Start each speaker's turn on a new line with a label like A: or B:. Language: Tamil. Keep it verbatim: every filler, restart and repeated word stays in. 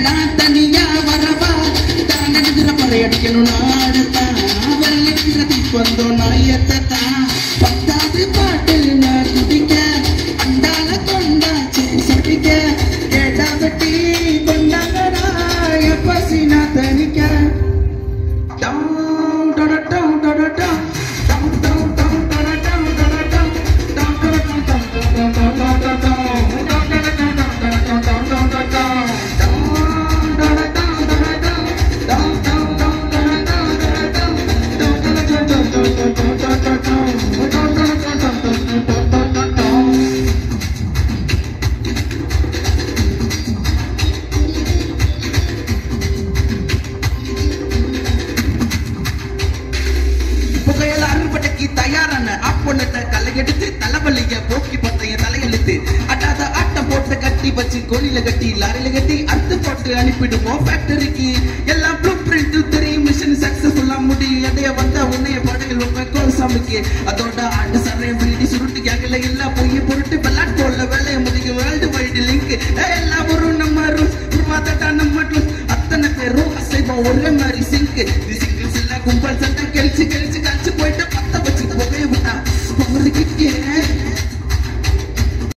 A: நான் தனியா வரவா தான் எழுதுற பறையடிக்கணும் நாடத்தான் வெள்ளி வந்தோம் நாயத்தான் பத்தாவது பாட்டு நான் குடிக்க அண்டால கொண்டாச்சு சடிக்க கேட்டா வெட்டி கொண்டாங்கடா எப்பசி நான் தனிக்க தயாரான ஆப்பொன்னத்தை களை எடுத்து தலைவலிய போக்கி பத்தைய தலையெழுத்து அட்டாத ஆட்டம் போட்டு கட்டி வச்சு கோழில கட்டி லாரில கட்டி அறுத்து போட்டு அனுப்பிடுவோம் ஃபேக்டரிக்கு எல்லாம் ப்ளூ பிரிண்ட் தெரியும் மிஷன் சக்சஸ்ஃபுல்லா முடியும் எடைய வந்த உன்னைய படங்கள் வைப்பேன் கோல்சாமிக்கு அதோட ஆண்டு சரைய வீடி சுருட்டு கேட்கல இல்ல பொய்ய பொருட்டு விளையாட்டு போல வேலையை முடியும் வேர்ல்டு வைடு லிங்க் எல்லாம் ஒரு நம்ம ரூல்ஸ் உருவாதட்டா நம்ம டூல்ஸ் அத்தனை பேரும் அசைவம் ஒரே மாதிரி சிங்க் சிங்கிள்ஸ் இல்ல கும்பல் சட்டை கெளிச்சு கெளிச்சு